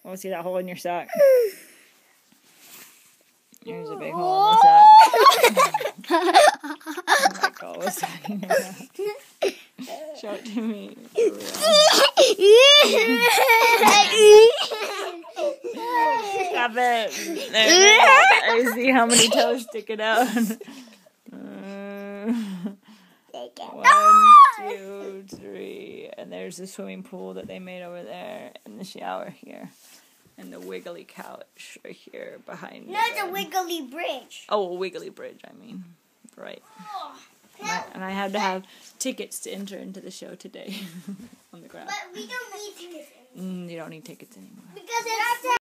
Want to see that hole in your sock? There's a big hole in the sock. Like I was talking about. Show it to me. Stop it. There. I see how many toes sticking out. 1, 2, 3. And there's the swimming pool that they made over there. And the shower here. And the wiggly couch right here behind No, the wiggly bridge. Oh, a wiggly bridge, I mean. Right. And I had to have tickets to enter into the show today on the ground. But we don't need tickets anymore. You don't need tickets anymore. Because it's